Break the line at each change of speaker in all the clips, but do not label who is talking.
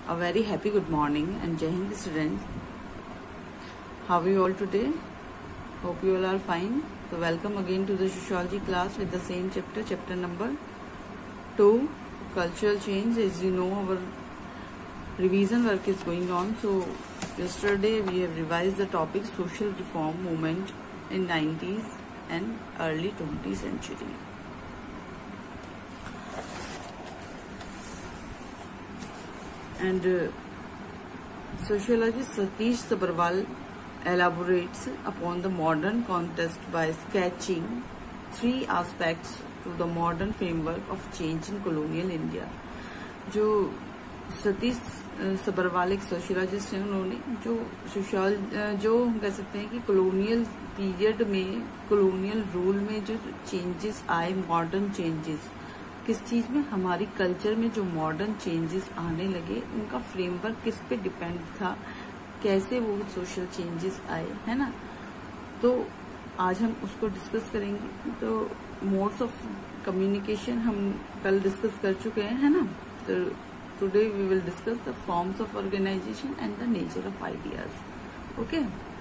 A very happy good morning and Jai Hind students. How are you all today? Hope you all are fine. So welcome again to the sociology class with the same chapter number 2, cultural change. As you know, our revision work is going on. So yesterday we have revised the topic social reform movement in 90s and early 20th century. And sociologist Satish Sabharwal elaborates upon the modern context by sketching 3 aspects to the modern framework of change in colonial India. जो सतीश सबरवाल एक sociologist हैं, उन्होंने जो हम कह सकते हैं कि कॉलोनियल पीरियड में, कॉलोनियल रूल में जो चेंजेस आए, मॉडर्न चेंजेस, किस चीज में, हमारी कल्चर में जो मॉडर्न चेंजेस आने लगे, उनका फ्रेमवर्क किस पे डिपेंड था, कैसे वो सोशल चेंजेस आए, है ना। तो आज हम उसको डिस्कस करेंगे। तो मोड्स ऑफ कम्युनिकेशन हम कल डिस्कस कर चुके हैं, है ना। तो today we will discuss the forms of organisation and the nature of ideas. Okay.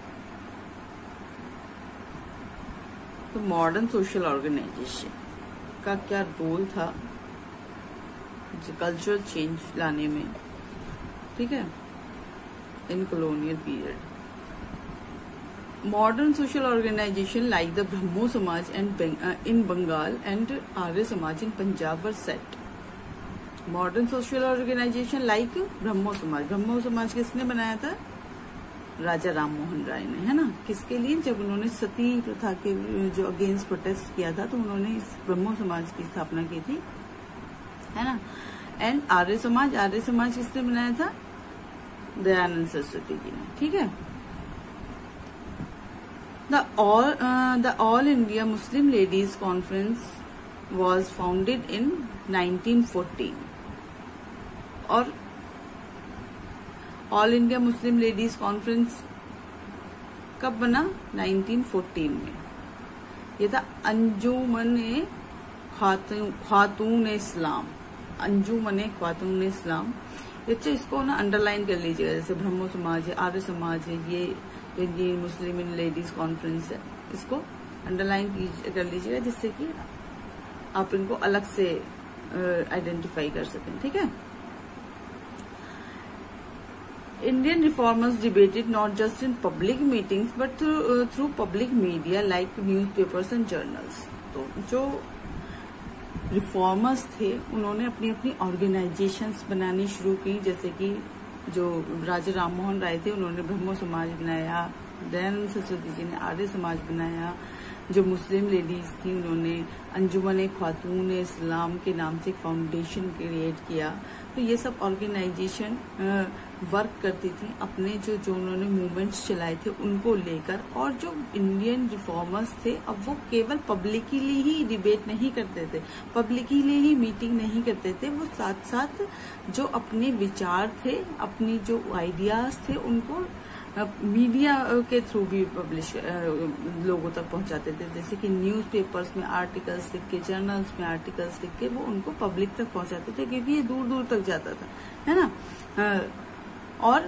तो मॉडर्न सोशल ऑर्गेनाइजेशन का क्या रोल था कल्चरल चेंज लाने में, ठीक है, in colonial period. Modern social organisation like the Brahmo Samaj and in Bengal and Arya Samaj in Punjab were set. Modern social organisation like Brahmo Samaj किसने बनाया था? राजा राम मोहन राय ने, है ना। किसके लिए? जब उन्होंने सती प्रथा के जो अगेंस्ट प्रोटेस्ट किया था, तो उन्होंने इस ब्रह्मो समाज की स्थापना की थी, है ना। एंड आर्य समाज किसने बनाया था? दयानंद सरस्वती जी ने, ठीक है। The All India Muslim Ladies Conference was founded in 1914 और All India Muslim Ladies Conference कब बना? 1914 में। ये था अंजुमने खातून इस्लाम, अंजुमने खातून इस्लाम। अच्छा, इसको ना अंडरलाइन कर लीजिएगा, जैसे ब्रह्मो समाज है, आर्य समाज है, ये मुस्लिम लेडीज कॉन्फ्रेंस है, इसको अंडरलाइन कर लीजिएगा, जिससे कि आप इनको अलग से आइडेंटिफाई कर सकें, ठीक है। Indian reformers debated not just in public meetings but through public media like newspapers and journals. तो जो रिफॉर्मर्स थे, उन्होंने अपनी अपनी ऑर्गेनाइजेशंस बनानी शुरू की, जैसे कि जो राजा राम मोहन राय थे, उन्होंने ब्रह्मो समाज बनाया, दयानंद सरस्वती जी ने आर्य समाज बनाया, जो मुस्लिम लेडीज थी उन्होंने अंजुमन खातून इस्लाम के नाम से एक फाउंडेशन क्रिएट किया। तो ये सब ऑर्गेनाइजेशन वर्क करती थी अपने जो उन्होंने मूवमेंट्स चलाए थे उनको लेकर। और जो इंडियन रिफॉर्मर्स थे, अब वो केवल पब्लिकली ही डिबेट नहीं करते थे, पब्लिकली ही मीटिंग नहीं करते थे, वो साथ साथ जो अपने विचार थे, अपनी जो आइडियाज थे, उनको मीडिया के थ्रू भी पब्लिश लोगों तक पहुंचाते थे, जैसे कि न्यूज़पेपर्स में आर्टिकल्स लिख के, जर्नल्स में आर्टिकल्स लिख के वो उनको पब्लिक तक पहुंचाते थे, क्योंकि ये दूर दूर तक जाता था, है ना। और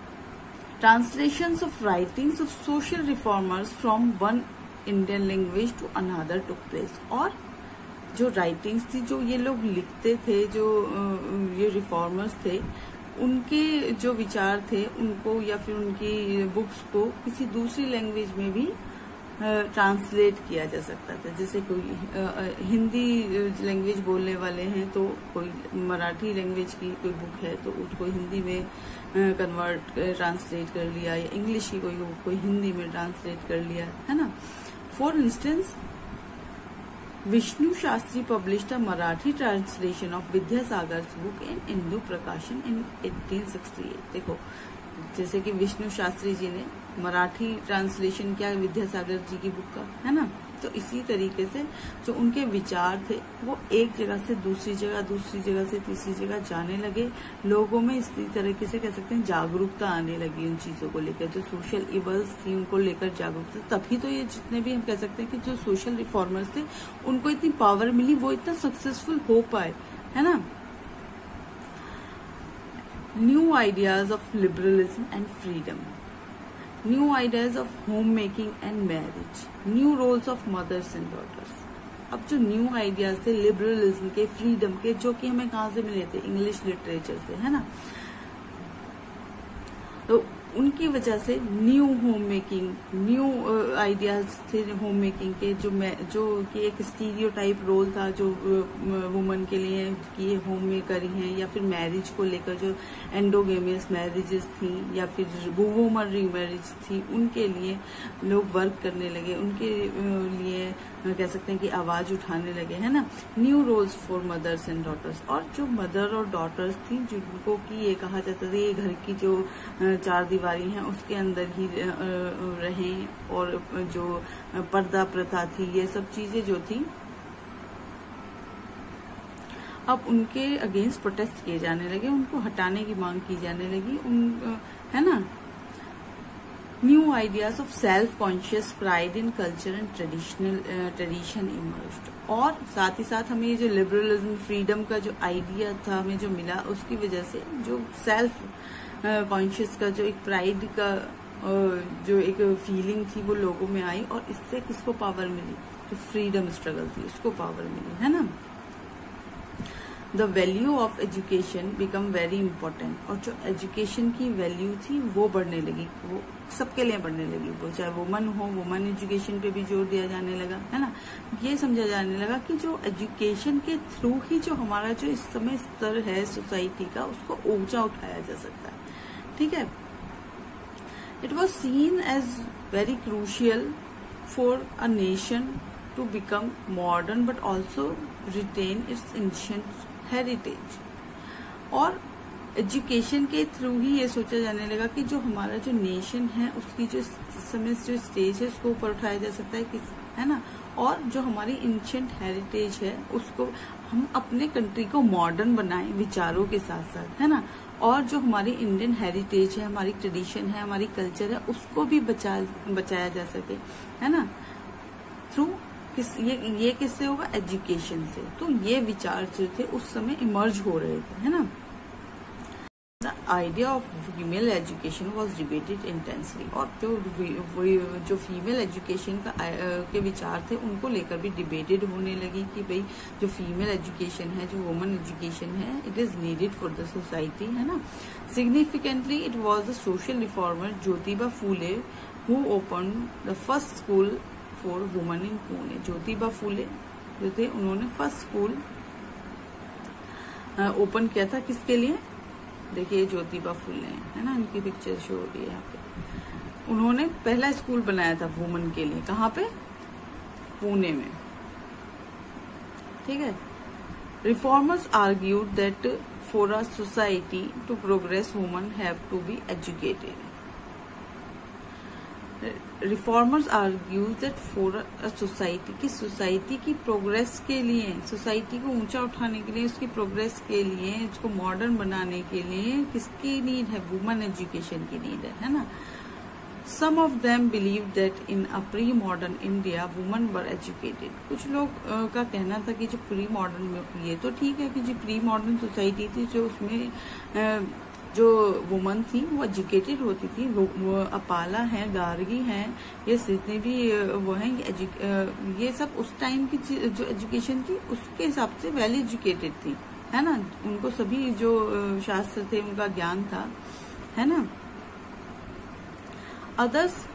translations of writings of social reformers from one Indian language to another took place. और जो राइटिंग्स थी, जो ये लोग लिखते थे, जो ये रिफॉर्मर्स थे, उनके जो विचार थे, उनको या फिर उनकी बुक्स को किसी दूसरी लैंग्वेज में भी ट्रांसलेट किया जा सकता था। जैसे कोई हिंदी लैंग्वेज बोलने वाले हैं, तो कोई मराठी लैंग्वेज की कोई बुक है, तो उसको हिंदी में ट्रांसलेट कर लिया, या इंग्लिश की कोई हिंदी में ट्रांसलेट कर लिया, है ना। For instance, Vishnu Shastri published a Marathi translation of Vidyasagar's book in Indu Prakashan in 1868। देखो, जैसे कि विष्णु शास्त्री जी ने मराठी ट्रांसलेशन किया विद्यासागर जी की बुक का, है ना। तो इसी तरीके से जो उनके विचार थे, वो एक जगह से दूसरी जगह, दूसरी जगह से तीसरी जगह जाने लगे। लोगों में इसी तरीके से कह सकते हैं जागरूकता आने लगी उन चीजों को लेकर, जो सोशल इवल्स थी उनको लेकर जागरूकता। तभी तो ये जितने भी हम कह सकते हैं कि जो सोशल रिफॉर्मर्स थे उनको इतनी पावर मिली, वो इतना सक्सेसफुल हो पाए, है ना। New ideas of liberalism and freedom, new ideas of home making and marriage, new roles of mothers and daughters. अब जो न्यू आइडियाज थे लिबरलिज्म के, फ्रीडम के, जो कि हमें कहाँ से मिले थे, इंग्लिश लिटरेचर से, है ना, तो उनकी वजह से new home making, new ideas थे होम मेकिंग के, जो कि एक स्टीरियोटाइप रोल था जो वुमन के लिए कि ये होम मेकर ही हैं, या फिर मैरिज को लेकर जो एंडोगेमियस मैरिजेस थी या फिर वुमन रीमैरिज थी, उनके लिए लोग वर्क करने लगे, उनके लिए कह सकते हैं कि आवाज उठाने लगे, है ना। New roles for mothers and daughters, और जो मदर और डॉटर्स थी जिनको कि ये कहा जाता था ये घर की जो चार दीवारी हैं उसके अंदर ही रहें, और जो पर्दा प्रथा थी, ये सब चीजें जो थी अब उनके अगेंस्ट प्रोटेस्ट किए जाने लगे, उनको हटाने की मांग की जाने लगी, है ना। New ideas of self conscious pride in culture and tradition emerged, और साथ ही साथ हमें ये जो लिबरलिज्म फ्रीडम का जो आइडिया था हमें जो मिला, उसकी वजह से जो सेल्फ कॉन्शियस का जो एक प्राइड का जो एक फीलिंग थी वो लोगों में आई, और इससे किसको पावर मिली, जो फ्रीडम स्ट्रगल थी उसको पावर मिली, है ना। The value of education become very important, और जो एजुकेशन की वैल्यू थी वो बढ़ने लगी, वो सबके लिए बढ़ने लगी, वो चाहे वुमन हो, वुमन एजुकेशन पे भी जोर दिया जाने लगा, है ना। ये समझा जाने लगा कि जो एजुकेशन के थ्रू ही जो हमारा जो इस समय स्तर है सोसाइटी का उसको ऊंचा उठाया जा सकता है, ठीक है। It was seen as very crucial for a nation to become modern but also retain its ancient heritage, और एजुकेशन के थ्रू ही ये सोचा जाने लगा कि जो हमारा जो नेशन है उसकी जो समय जो स्टेज है उसको ऊपर उठाया जा सकता है, है ना, और जो हमारी एंशिएंट हेरिटेज है उसको हम अपने कंट्री को मॉडर्न बनाएं विचारों के साथ साथ, है ना, और जो हमारी इंडियन हेरिटेज है, हमारी ट्रेडिशन है, हमारी कल्चर है, उसको भी बचाया जा सके, है ना, थ्रू ये किससे होगा, एजुकेशन से। तो ये विचार जो थे उस समय इमर्ज हो रहे थे, है ना। The idea of female education was debated intensely, और जो फीमेल एजुकेशन के विचार थे उनको लेकर भी डिबेटेड होने लगी कि भाई जो फीमेल एजुकेशन है, जो वुमन एजुकेशन है, it is needed for the society, है ना। Significantly it was the social reformer Jyotiba Phule who open the first school for woman in Pune. Jyotiba Phule जो थे उन्होंने फर्स्ट स्कूल ओपन किया था, किसके लिए, देखिए ज्योतिबा फूले, है ना, इनकी पिक्चर शो हो रही है यहाँ पे। उन्होंने पहला स्कूल बनाया था वुमन के लिए, कहाँ पे, पुणे में, ठीक है। Reformers argued that for a society to progress woman have to be educated. Reformers argues that for a society, की सोसाइटी की प्रोग्रेस के लिए, सोसाइटी को ऊंचा उठाने के लिए, उसकी प्रोग्रेस के लिए, उसको मॉडर्न बनाने के लिए किसकी नीड है, वुमन एजुकेशन की नीड है ना। Some of them believe that in a pre modern India woman were educated. कुछ लोग का कहना था कि जो प्री मॉडर्न में, ये तो ठीक है कि जो प्री मॉडर्न सोसाइटी थी जो उसमें जो वुमन थी वो एजुकेटेड होती थी, वो अपाला है, गार्गी है, ये जितने भी वो हैं, ये सब उस टाइम की जो एजुकेशन थी उसके हिसाब से वेल एजुकेटेड थी, है ना, उनको सभी जो शास्त्र थे उनका ज्ञान था, है ना। Others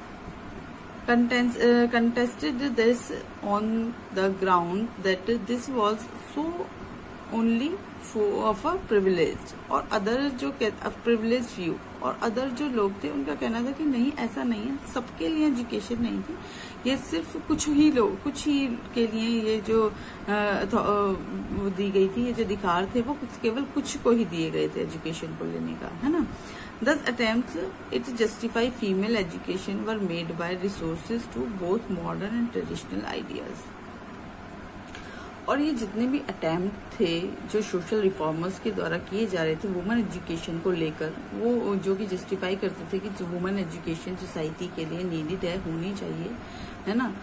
contested this on the ground that this was so only of a privilege, और अदर जो प्रिविलेज व्यू, और अदर जो लोग थे उनका कहना था कि नहीं, ऐसा नहीं है, सबके लिए एजुकेशन नहीं थी, ये सिर्फ कुछ ही के लिए ये जो दी गई थी, ये जो अधिकार थे वो केवल कुछ को ही दिए गए थे एजुकेशन को लेने का, है ना। Thus attempts it justify female education were made by resources to both modern and traditional ideas। और ये जितने भी अटेम्प्ट थे जो सोशल रिफॉर्मर्स के द्वारा किए जा रहे थे वुमेन एजुकेशन को लेकर, वो जो कि जस्टिफाई करते थे कि वुमेन एजुकेशन सोसाइटी के लिए नीडेड है, होनी चाहिए, है ना,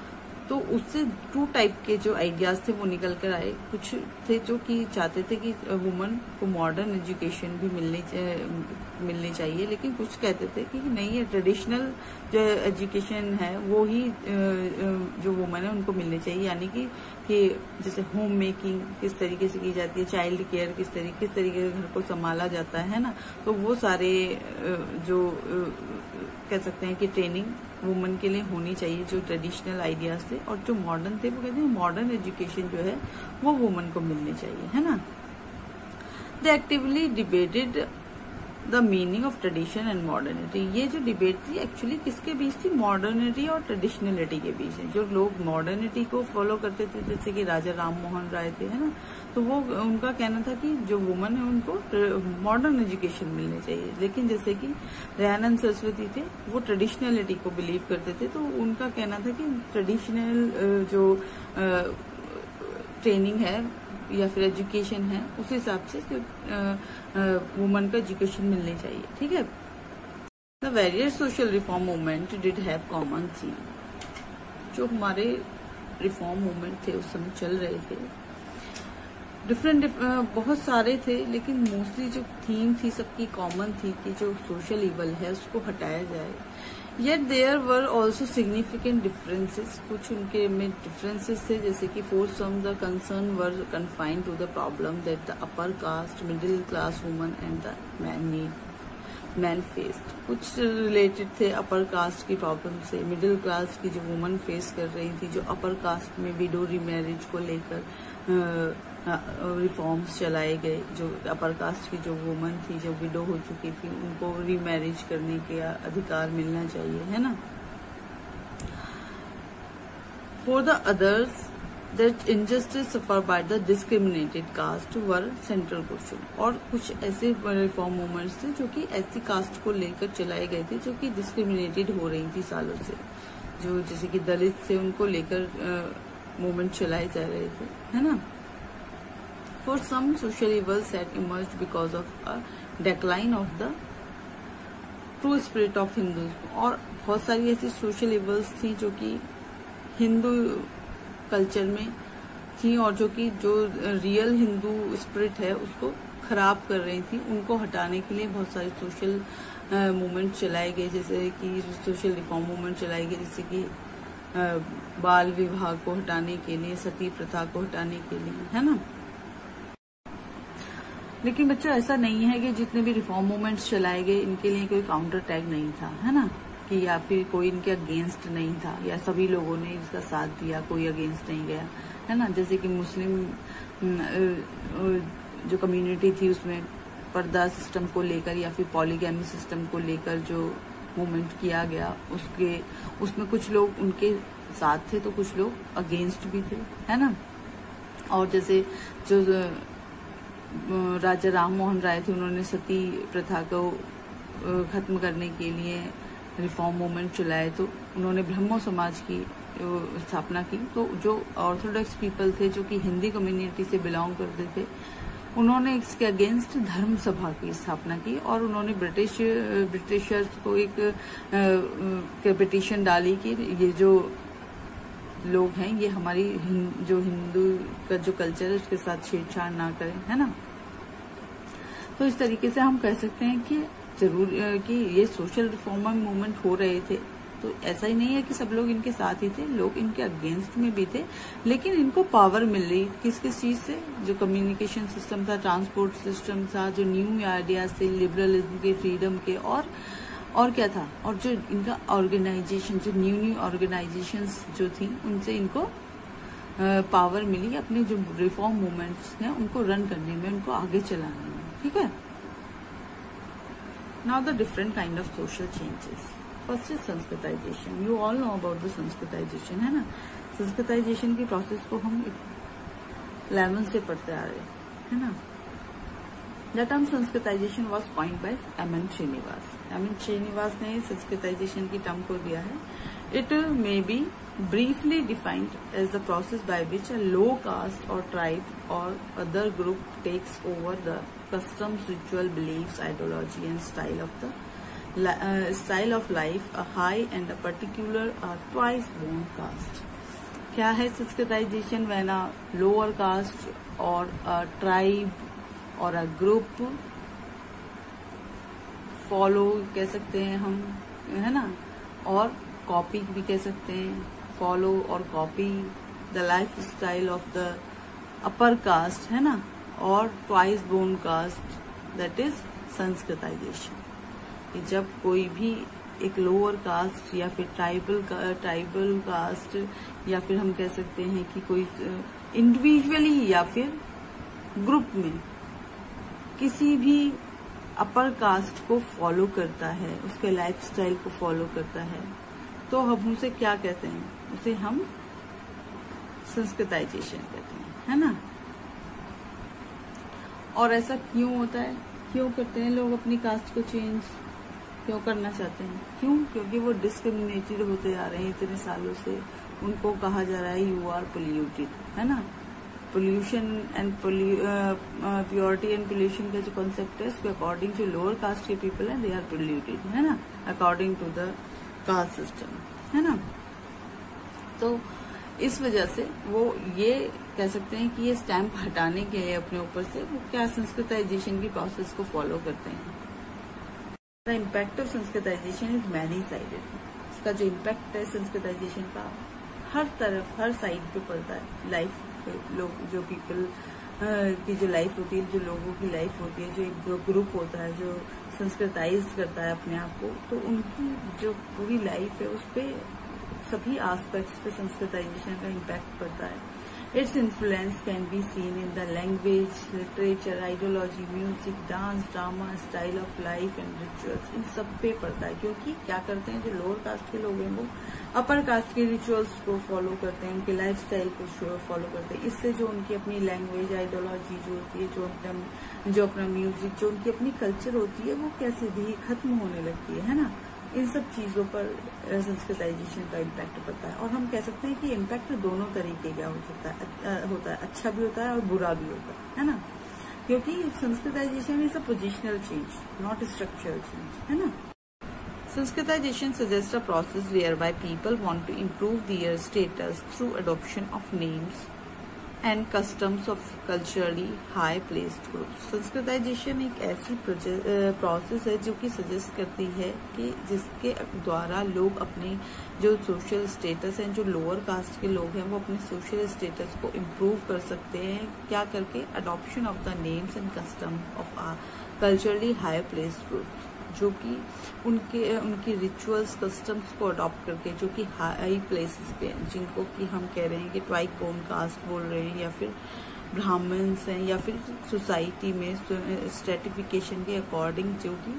तो उससे 2 टाइप के जो आइडियाज थे वो निकल कर आए। कुछ थे जो कि चाहते थे कि वुमन को मॉडर्न एजुकेशन भी मिलनी चाहिए, लेकिन कुछ कहते थे कि नहीं, ये ट्रेडिशनल जो एजुकेशन है वो ही जो वुमन है उनको मिलनी चाहिए, यानी कि जैसे होम मेकिंग किस तरीके से की जाती है, चाइल्ड केयर किस तरीके से घर को संभाला जाता है ना, तो वो सारे जो कह सकते हैं कि ट्रेनिंग वुमन के लिए होनी चाहिए, जो ट्रेडिशनल आइडियाज थे। और जो मॉडर्न थे वो कहते हैं मॉडर्न एजुकेशन जो है वो वुमन को मिलनी चाहिए, है ना। They actively debated the meaning of tradition and modernity. ये जो डिबेट थी एक्चुअली किसके बीच थी? मॉडर्निटी और ट्रेडिशनलिटी के बीच है। जो लोग मॉडर्निटी को फॉलो करते थे, जैसे कि राजा राम मोहन राय थे, है ना, तो वो उनका कहना था कि जो वुमन है उनको मॉडर्न एजुकेशन मिलनी चाहिए। लेकिन जैसे कि दयानंद सरस्वती थे, वो ट्रेडिशनलिटी को बिलीव करते थे, तो उनका कहना था कि ट्रेडिशनल जो ट्रेनिंग है या फिर एजुकेशन है उस हिसाब से वुमन को एजुकेशन मिलनी चाहिए, ठीक है। The various social reform movement did have common theme. जो हमारे रिफॉर्म मूवमेंट थे उस समय चल रहे थे, डिफरेंट बहुत सारे थे, लेकिन मोस्टली जो थीम थी सबकी कॉमन थी कि जो सोशल इवल है उसको हटाया जाए। Yet there were also significant differences. कुछ उनके में differences थे, जैसे कि for some the concern were confined to the problem that the upper caste, middle class women and the man faced. कुछ related थे upper caste की problem से, middle class की जो women face कर रही थी, जो upper caste में widow remarriage को लेकर रिफॉर्म्स चलाए गए। जो अपर कास्ट की जो वुमन थी, जो विडो हो चुकी थी, उनको रीमैरिज करने के अधिकार मिलना चाहिए, है ना। For the others that injustice suffer by the discriminated caste were central question. और कुछ ऐसे रिफॉर्म मूवमेंट्स थे जो कि ऐसी कास्ट को लेकर चलाए गए थे जो कि डिस्क्रिमिनेटेड हो रही थी सालों से, जो जैसे कि दलित थे उनको लेकर मूवमेंट चलाए जा रहे थे, है ना। For some social evils had emerged because of a decline of the true spirit of Hinduism। और बहुत सारी ऐसी सोशल इवल्स थी जो कि हिंदू कल्चर में थी और जो कि जो रियल हिंदू स्पिरिट है उसको खराब कर रही थी। उनको हटाने के लिए बहुत सारे सोशल मूवमेंट चलाए गए, जैसे कि सोशल रिफॉर्म मूवमेंट चलाए गए, जैसे कि बाल विवाह को हटाने के लिए, सती प्रथा को हटाने के लिए, है ना। लेकिन बच्चों ऐसा नहीं है कि जितने भी रिफॉर्म मूवमेंट्स चलाए गए इनके लिए कोई काउंटर अटैक नहीं था, है ना, कि या फिर कोई इनके अगेंस्ट नहीं था, या सभी लोगों ने इसका साथ दिया, कोई अगेंस्ट नहीं गया, है ना। जैसे कि मुस्लिम जो कम्युनिटी थी उसमें पर्दा सिस्टम को लेकर या फिर पॉलीगैमी सिस्टम को लेकर जो मूवमेंट किया गया, उसमें कुछ लोग उनके साथ थे तो कुछ लोग अगेंस्ट भी थे, है ना। और जैसे जो राजा राम मोहन राय थे, उन्होंने सती प्रथा को खत्म करने के लिए रिफॉर्म मूवमेंट चलाए, तो उन्होंने ब्रह्मो समाज की स्थापना की। तो जो ऑर्थोडॉक्स पीपल थे जो कि हिंदी कम्युनिटी से बिलोंग करते थे, उन्होंने इसके अगेंस्ट धर्म सभा की स्थापना की और उन्होंने ब्रिटिशर्स को एक पिटीशन डाली कि ये जो लोग हैं ये हमारी जो हिंदू का जो कल्चर है उसके साथ छेड़छाड़ ना करें, है ना। तो इस तरीके से हम कह सकते हैं कि जरूर कि ये सोशल रिफॉर्म मूवमेंट हो रहे थे, तो ऐसा ही नहीं है कि सब लोग इनके साथ ही थे, लोग इनके अगेंस्ट में भी थे, लेकिन इनको पावर मिल रही किस किस चीज से? जो कम्युनिकेशन सिस्टम था, ट्रांसपोर्ट सिस्टम था, जो न्यू आइडियाज थे, लिबरलिज्म के, फ्रीडम के, और क्या था, और जो इनका ऑर्गेनाइजेशन, जो न्यू ऑर्गेनाइजेशंस जो थी उनसे इनको पावर मिली अपने जो रिफॉर्म मूवमेंट्स हैं उनको रन करने में, उनको आगे चलाने में, ठीक है। Now the different kind of social changes. First is Sanskritization. You all know about the Sanskritization, है ना। संस्कृताइजेशन की प्रोसेस को हम 11 से पढ़ते आ रहे हैं, है ना। The term Sanskritization was coined by MN. Srinivas. MN. Srinivas ने संस्कृताइजेशन की टर्म को दिया है। It may be briefly defined as the process by which a low caste or tribe or other group takes over the customs, ritual, beliefs, ideology and style of life a high and a particular twice born caste। क्या है Sanskritization? When a lower caste और a tribe और a group follow कह सकते हैं हम, है ना, और कॉपी भी कह सकते हैं, फॉलो और copy the life style of the upper caste, है ना, और twice born caste, that is Sanskritization. जब कोई भी एक लोअर कास्ट या फिर ट्राइबल कास्ट, या फिर हम कह सकते हैं कि कोई इंडिविजुअली या फिर ग्रुप में किसी भी अपर कास्ट को फॉलो करता है, उसके लाइफस्टाइल को फॉलो करता है, तो हम उसे क्या कहते हैं? उसे हम संस्कृताइजेशन कहते हैं, है ना। और ऐसा क्यों होता है? क्यों करते हैं लोग अपनी कास्ट को चेंज? क्यों करना चाहते हैं? क्यों? क्योंकि वो डिस्क्रिमिनेटेड होते जा रहे हैं इतने सालों से। उनको कहा जा रहा है यू आर पोल्यूटेड, है ना। Pollution and purity and pollution का जो कॉन्सेप्ट है, उसके अकॉर्डिंग जो लोअर कास्ट के पीपल हैं, दे आर पोल्यूटेड, है ना, according to the caste system, है ना। तो इस वजह से वो ये कह सकते हैं कि ये स्टैंप हटाने के लिए अपने ऊपर से वो क्या संस्कृताइजेशन की प्रोसेस को फॉलो करते हैं। The impact of Sanskritization is many sided. इसका जो इम्पैक्ट है संस्कृताइजेशन का, हर तरफ, हर साइड पे पड़ता है। लाइफ लोग, जो पीपल की जो लाइफ होती है, जो लोगों की लाइफ होती है, जो एक ग्रुप होता है जो संस्कृताइज करता है अपने आप को, तो उनकी जो पूरी लाइफ है उस पर सभी एस्पेक्ट्स पे संस्कृताइजेशन का इम्पैक्ट पड़ता है। Its influence can be seen in the language, literature, ideology, music, dance, drama, style of life and rituals, इन सब पे पड़ता है। क्योंकि क्या करते हैं जो लोअर कास्ट के लोग हैं वो अपर कास्ट के रिचुअल्स को फॉलो करते हैं, उनके लाइफ स्टाइल को फॉलो करते हैं। इससे जो उनकी अपनी लैंग्वेज, आइडियोलॉजी जो होती है, जो अपना म्यूजिक, जो उनकी अपनी कल्चर होती है, वो कैसे भी खत्म होने लगती है ना। इन सब चीजों पर संस्कृताइजेशन का इम्पैक्ट पड़ता है। और हम कह सकते हैं कि इम्पैक्ट दोनों तरीके का होता है, अच्छा भी होता है और बुरा भी होता है ना। क्योंकि Sanskritization is a positional change, not structural change, है ना। Sanskritization suggests a process whereby people want to improve their status through adoption of names and customs of culturally high placed groups. Sanskritization एक ऐसी process है जो कि suggest करती है कि जिसके द्वारा लोग अपने जो सोशल स्टेटस हैं, जो लोअर कास्ट के लोग हैं, वो अपने सोशल स्टेटस को इम्प्रूव कर सकते हैं। क्या करके? Adoption of the names and custom of culturally high placed groups, जो कि उनकी रिचुअल्स, कस्टम्स को अडॉप्ट करके, जो कि हाई प्लेसेस पे हैं, जिनको कि हम कह रहे हैं कि ट्राइब बोर्न कास्ट बोल रहे हैं, या फिर ब्राह्मण्स हैं, या फिर सोसाइटी में स्ट्रेटिफिकेशन के अकॉर्डिंग जो कि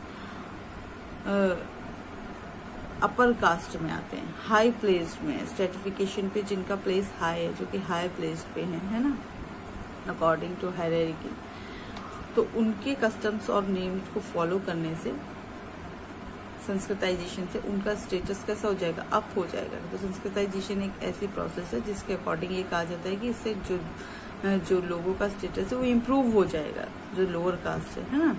अपर कास्ट में आते हैं, हाई प्लेस में स्ट्रेटिफिकेशन पे जिनका प्लेस हाई है, जो कि हाई प्लेस पे है ना, अकॉर्डिंग टू हायरार्की। तो उनके कस्टम्स और नेम्स को फॉलो करने से, संस्कृताइजेशन से उनका स्टेटस कैसा हो जाएगा? अप हो जाएगा। तो संस्कृताइजेशन एक ऐसी प्रोसेस है जिसके अकॉर्डिंग ये कहा जाता है कि इससे जो लोगों का स्टेटस है वो इम्प्रूव हो जाएगा, जो लोअर कास्ट है ना।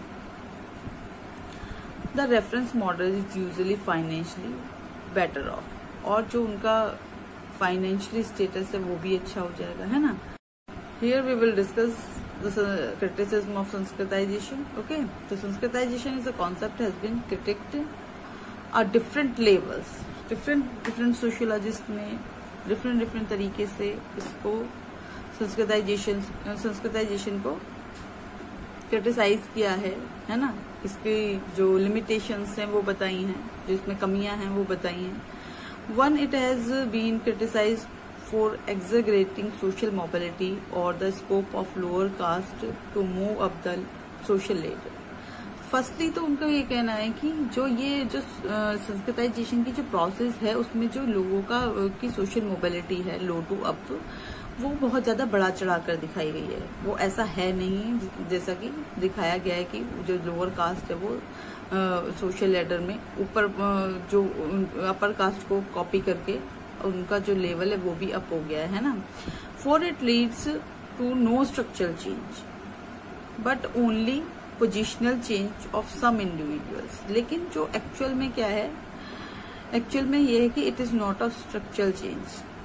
The reference model is usually financially better off, और जो उनका फाइनेंशियली स्टेटस है वो भी अच्छा हो जाएगा, है ना। Here we will discuss the criticism of Sanskritization. Okay, so Sanskritization is a concept has been critiqued at different levels. Different sociologists ने different तरीके से इसको संस्कृताइजेशन को क्रिटिसाइज किया है ना। इसकी जो लिमिटेशंस हैं वो बताई हैं, जो इसमें कमियां हैं वो बताई हैं। One, it has been criticized for exaggerating social mobility or the scope of lower caste to move up the social ladder. Firstly तो उनका ये कहना है कि जो संस्कृताइजेशन की जो प्रोसेस है उसमें जो लोगों की सोशल मोबिलिटी है, लो टू अप, वो बहुत ज्यादा बढ़ा चढ़ा कर दिखाई गई है। वो ऐसा है नहीं जैसा कि दिखाया गया है कि जो लोअर कास्ट है वो सोशल लैडर में ऊपर जो अपर कास्ट को कॉपी करके उनका जो लेवल है वो भी अप हो गया है ना। For it leads to no structural change but only positional change of some individuals. लेकिन जो एक्चुअल में क्या है, एक्चुअल में ये है कि it is not a structural change,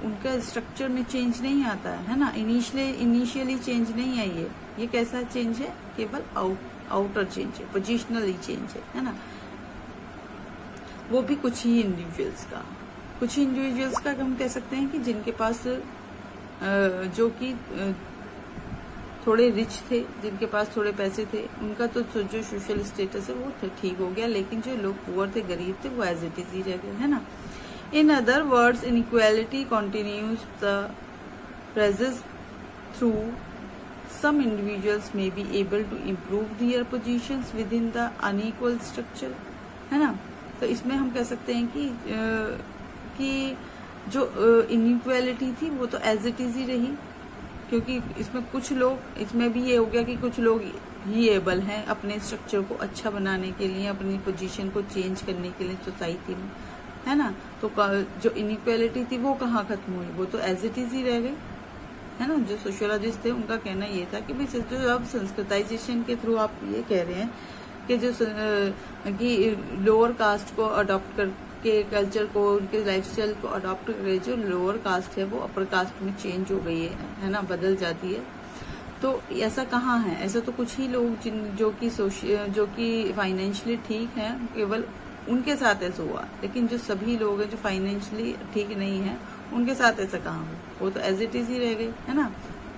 उनका स्ट्रक्चर में चेंज नहीं आता है ना, इनिशियली चेंज नहीं है। ये कैसा चेंज है, केवल आउटर चेंज है, पोजिशनली चेंज है ना, वो भी कुछ ही इंडिविजुअल्स का हम कह सकते हैं कि जिनके पास जो कि थोड़े रिच थे, जिनके पास थोड़े पैसे थे, उनका तो जो सोशल स्टेटस है वो ठीक हो गया, लेकिन जो लोग पुअर थे, गरीब थे, वो एज इट इज ही रह गए, है ना। In other words, inequality continues the presence through some individuals may be able to improve their positions within the unequal structure, है ना। तो इसमें हम कह सकते हैं कि जो इनइक्वालिटी थी वो तो एज इट इज ही रही, क्योंकि इसमें कुछ लोग, इसमें भी ये हो गया कि कुछ लोग ही एबल हैं अपने स्ट्रक्चर को अच्छा बनाने के लिए, अपनी पोजीशन को चेंज करने के लिए सोसाइटी में, है ना। तो जो इनइक्वालिटी थी वो कहाँ खत्म हुई, वो तो एज इट इज ही रह गई, है ना। जो सोशियोलॉजिस्ट थे उनका कहना ये था कि भाई जो अब संस्कृताइजेशन के थ्रू आप ये कह रहे हैं कि जो कि लोअर कास्ट को अडॉप्ट करके कल्चर को, उनके लाइफस्टाइल को अडॉप्ट करके जो लोअर कास्ट है वो अपर कास्ट में चेंज हो गई है ना, बदल जाती है। तो ऐसा कहाँ है, ऐसा तो कुछ ही लोग जो कि फाइनेंशियली ठीक हैं, केवल उनके साथ ऐसा हुआ, लेकिन जो सभी लोग हैं जो फाइनेंशियली ठीक नहीं है उनके साथ ऐसा कहाँ हो, वो तो एज इट इज ही रह गई, है ना।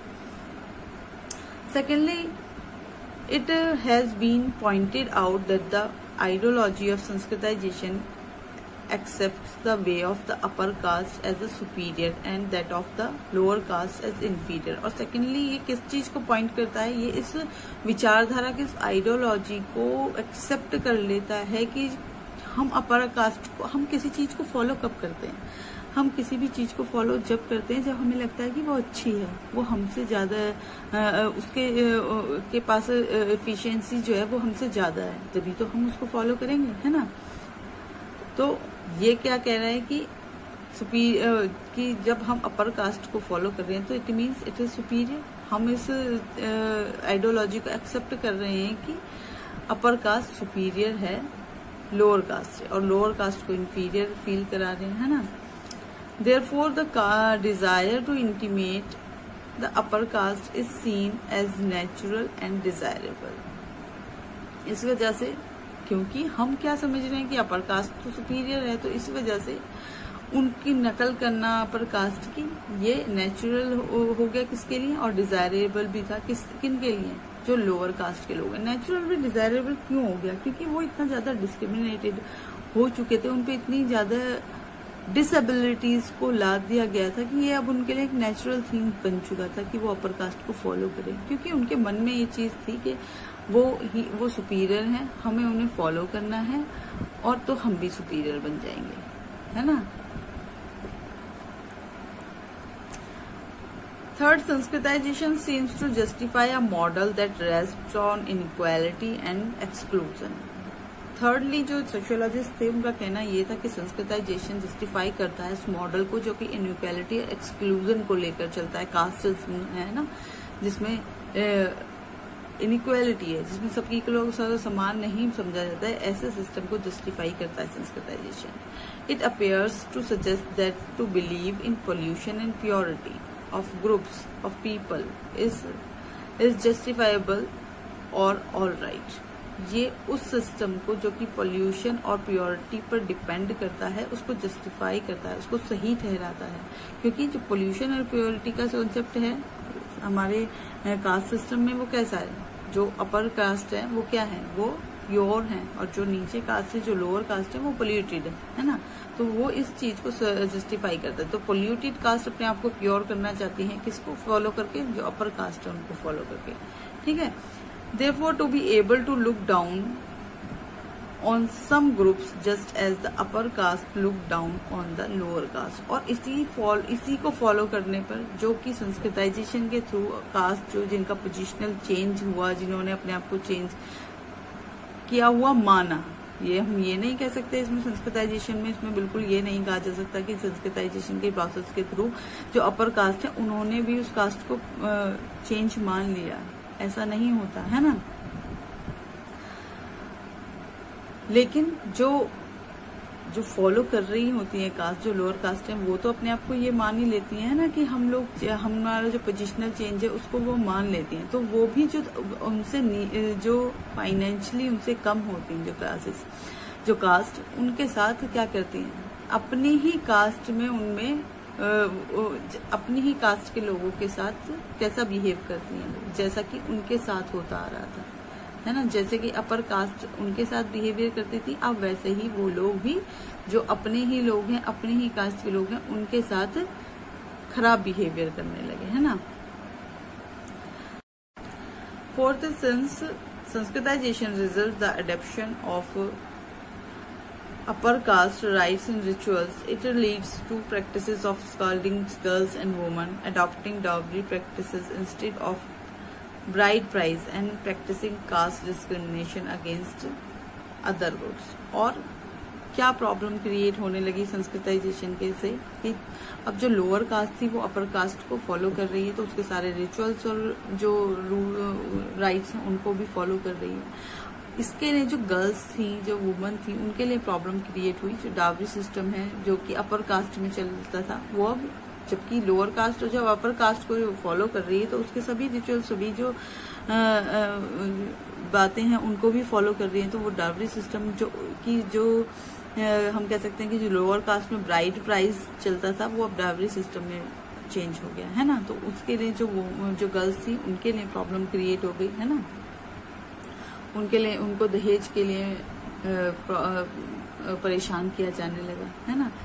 Secondly, it has been pointed out that the ideology of Sanskritization accepts the way of the upper caste as a superior and that of the lower caste as inferior। और secondly ये किस चीज को point करता है, ये इस विचारधारा की, इस आइडियोलॉजी को एक्सेप्ट कर लेता है कि हम अपर कास्ट को, हम किसी चीज को फॉलो कब करते हैं, हम किसी भी चीज को फॉलो जब करते हैं जब हमें लगता है कि वो अच्छी है, वो हमसे ज्यादा के पास एफिशिएंसी जो है वो हमसे ज्यादा है, तभी तो हम उसको फॉलो करेंगे, है ना। तो ये क्या कह रहा है कि जब हम अपर कास्ट को फॉलो कर रहे हैं तो it means it is superior. हम इस आइडियोलॉजी को एक्सेप्ट कर रहे हैं कि अपर कास्ट सुपीरियर है लोअर कास्ट से, और लोअर कास्ट को इंफीरियर फील करा रहे हैं, है ना। Therefore, the desire to intimate the upper caste is seen as natural and desirable। इस वजह से, क्योंकि हम क्या समझ रहे हैं कि अपर कास्ट तो सुपीरियर है, तो इस वजह से उनकी नकल करना अपर कास्ट की ये नेचुरल हो गया किसके लिए, और डिजायरेबल भी था किन के लिए, जो लोअर कास्ट के लोग हैं। नेचुरल भी डिजायरेबल क्यों हो गया, क्योंकि वो इतना ज्यादा डिस्क्रिमिनेटेड हो चुके थे, उनपे इतनी ज्यादा डिसेबिलिटीज को लाद दिया गया था कि ये अब उनके लिए एक नेचुरल थिंग बन चुका था कि वो अपर कास्ट को फॉलो करें, क्योंकि उनके मन में ये चीज थी कि वो सुपीरियर हैं, हमें उन्हें फॉलो करना है और तो हम भी सुपीरियर बन जाएंगे, है ना। Third, Sanskritization seems to justify a model that rests on inequality and exclusion. Thirdly, जो सोशियोलॉजिस्ट थे उनका कहना ये था कि संस्कृताइजेशन जस्टिफाई करता है इस मॉडल को जो कि इनइक्वालिटी और एक्सक्लूजन को लेकर चलता है, कास्ट है ना, जिसमें इनइक्वालिटी है, जिसमें सबकी लोग समान नहीं समझा जाता है, ऐसे सिस्टम को जस्टिफाई करता है Sanskritization. It appears to suggest that to believe in pollution and purity of groups of people is justifiable और ऑल राइट। ये उस सिस्टम को जो कि पोल्यूशन और प्योरिटी पर डिपेंड करता है उसको जस्टिफाई करता है, उसको सही ठहराता है, क्योंकि जो पोल्यूशन और प्योरिटी का कॉन्सेप्ट है हमारे कास्ट सिस्टम में वो कैसा है, जो अपर कास्ट है वो क्या है, वो प्योर है, और जो नीचे कास्ट है, जो लोअर कास्ट है वो पोल्यूटेड है ना। तो वो इस चीज को जस्टिफाई करता है। तो पोल्यूटेड कास्ट अपने आप को प्योर करना चाहती है, किसको फॉलो करके, जो अपर कास्ट है उनको फॉलो करके, ठीक है। Therefore, to be able to look down on some groups just as the upper caste look down on the lower caste। और इसी को फॉलो करने पर जो कि संस्कृताइजेशन के थ्रू कास्ट जो जिनका पोजिशनल चेंज हुआ, जिन्होंने अपने आप को चेंज किया हुआ माना, ये हम ये नहीं कह सकते इसमें संस्कृताइजेशन में, इसमें बिल्कुल ये नहीं कहा जा सकता कि संस्कृताइजेशन के प्रोसेस के थ्रू जो अपर कास्ट है उन्होंने भी उस कास्ट को चेंज मान लिया, ऐसा नहीं होता है ना। लेकिन जो जो फॉलो कर रही होती है कास्ट, जो लोअर कास्ट है, वो तो अपने आप को ये मान ही लेती है ना कि हम लोग, हमारा जो पोजिशनल चेंज है उसको वो मान लेती हैं। तो वो भी जो उनसे जो फाइनेंशियली उनसे कम होती हैं जो क्लासेस, जो कास्ट, उनके साथ क्या करती हैं, अपनी ही कास्ट में उनमें अपनी ही कास्ट के लोगों के साथ कैसा बिहेव करती हैं, जैसा कि उनके साथ होता आ रहा था, है ना। जैसे कि अपर कास्ट उनके साथ बिहेवियर करती थी, अब वैसे ही वो लोग भी जो अपने ही लोग हैं, अपने ही कास्ट के लोग हैं, उनके साथ खराब बिहेवियर करने लगे, है ना। Fourth, since Sanskritization result the adoption of upper caste rites and rituals, it leads to practices of scalding girls and women, adopting dowry practices instead of bride price, and practicing caste discrimination against other groups। और क्या problem create होने लगी Sanskritisation के से कि अब जो lower cast थी वो अपर कास्ट को फॉलो कर रही है, तो उसके सारे रिचुअल्स और जो राइट्स हैं उनको भी फॉलो कर रही है। इसके लिए जो गर्ल्स थी, जो वुमन थी, उनके लिए प्रॉब्लम क्रिएट हुई। जो डावरी सिस्टम है जो कि अपर कास्ट में चलता था, वो अब जबकि लोअर कास्ट और जब अपर कास्ट को फॉलो कर रही है तो उसके सभी रिचुअल, सभी जो बातें हैं उनको भी फॉलो कर रही है। तो वो डावरी सिस्टम जो हम कह सकते हैं कि जो लोअर कास्ट में ब्राइड प्राइस चलता था, वो अब डावरी सिस्टम में चेंज हो गया, है ना। तो उसके लिए जो गर्ल्स थी उनके लिए प्रॉब्लम क्रिएट हो गई, है ना। उनके लिए, उनको दहेज के लिए परेशान किया जाने लगा, है ना।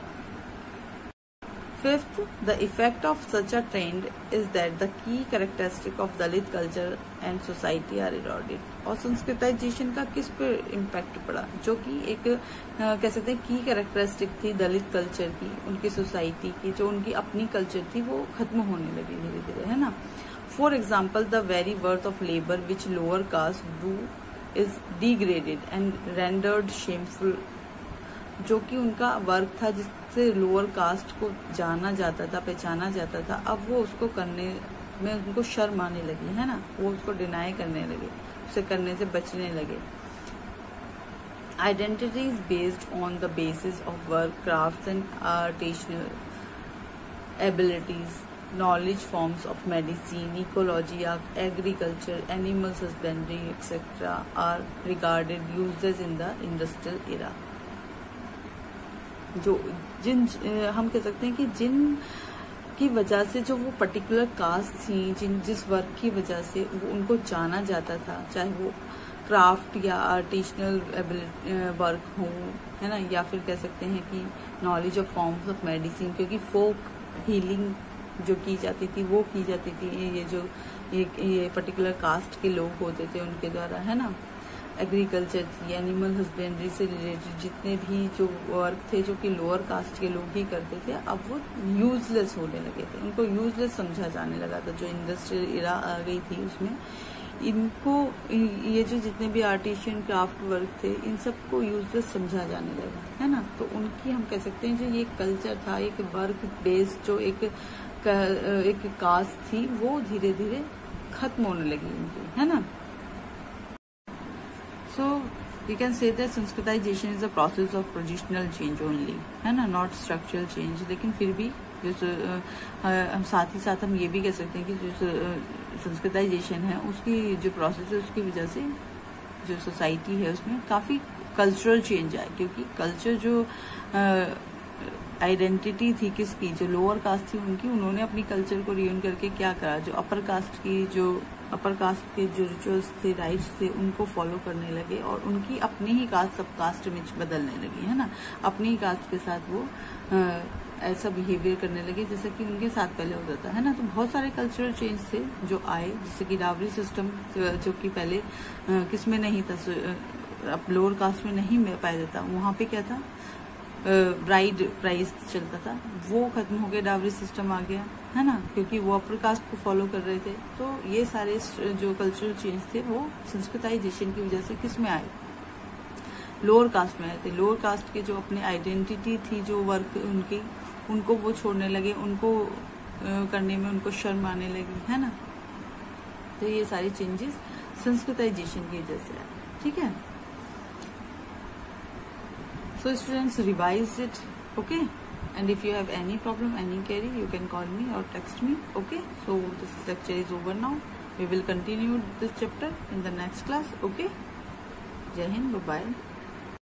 Fifth, the effect of such a trend is that the key characteristic of Dalit culture and society are eroded। और संस्कृताइजेशन का किस पे इम्पैक्ट पड़ा, जो कि एक कह सकते हैं की कैरेक्टरिस्टिक थी दलित कल्चर की, उनकी सोसाइटी की, जो उनकी अपनी कल्चर थी, वो खत्म होने लगी धीरे धीरे, है ना। For example, the very worth of labour which lower caste do is degraded and rendered shameful. जो कि उनका वर्क था जिससे लोअर कास्ट को जाना जाता था, पहचाना जाता था, अब वो उसको करने में उनको शर्म आने लगी, है ना। वो उसको डिनाई करने लगे, उसे करने से बचने लगे। Identity is based on the basis of work, crafts and artisanal abilities, knowledge forms of medicine, ecology, agriculture, animal husbandry, etc. are regarded useless in the industrial era। जो हम कह सकते हैं कि जिन की वजह से जो वो पर्टिकुलर कास्ट थी, जिस वर्क की वजह से वो उनको जाना जाता था, चाहे वो क्राफ्ट या आर्टिसनल वर्क हो, है ना, या फिर कह सकते हैं कि knowledge of forms of medicine, क्योंकि फोक हीलिंग जो की जाती थी वो की जाती थी ये पर्टिकुलर कास्ट के लोग होते थे उनके द्वारा, है ना। एग्रीकल्चर थी, एनिमल हस्बेंड्री से रिलेटेड जितने भी जो वर्क थे जो कि लोअर कास्ट के लोग ही करते थे, अब वो यूजलेस होने लगे थे, उनको यूजलेस समझा जाने लगा था। जो इंडस्ट्रियल इरा आ गई थी उसमें इनको, ये जो जितने भी आर्टिशियन क्राफ्ट वर्क थे, इन सबको यूजलेस समझा जाने लगा, है ना। तो उनकी हम कह सकते हैं जो ये कल्चर था, एक वर्क बेस्ड जो एक कास्ट थी, वो धीरे धीरे खत्म होने लगी उनकी, है ना। So we can say that Sanskritization is a process of positional change only, है ना, नॉट स्ट्रक्चरल चेंज। लेकिन फिर भी हम साथ ही साथ हम ये भी कह सकते हैं कि जो संस्कृताइजेशन है उसकी जो प्रोसेस है उसकी वजह से जो सोसाइटी है उसमें काफी कल्चरल चेंज आए, क्योंकि कल्चर जो आइडेंटिटी थी किसकी, जो लोअर कास्ट थी उनकी, उन्होंने अपनी कल्चर को रियून करके क्या करा, जो अपर कास्ट के जो रिचुअल्स थे, राइट्स थे, उनको फॉलो करने लगे और उनकी अपनी ही कास्ट सब कास्ट में बदलने लगी, है ना। अपनी ही कास्ट के साथ वो ऐसा बिहेवियर करने लगे जैसे कि उनके साथ पहले होता था, है ना। तो बहुत सारे कल्चरल चेंज थे जो आए, जैसे कि डावरी सिस्टम जो कि पहले किस में नहीं था, लोअर कास्ट में नहीं पाया जाता, वहाँ पे क्या था, ब्राइड प्राइस चलता था, वो खत्म हो गया, डावरी सिस्टम आ गया, है ना, क्योंकि वो अपर कास्ट को फॉलो कर रहे थे। तो ये सारे जो कल्चरल चेंज थे वो संस्कृताइजेशन की वजह से किस में आए, लोअर कास्ट में आए थे। लोअर कास्ट के जो अपने आइडेंटिटी थी, जो वर्क उनको वो छोड़ने लगे, उनको करने में उनको शर्म आने लगी, है ना। तो ये सारी चेंजेस संस्कृताइजेशन की वजह से आए, ठीक है। So students, revise it, okay? And if you have any problem, any query, you can call me or text me, okay? So this lecture is over now. We will continue this chapter in the next class, okay? Jai Hind, bye-bye.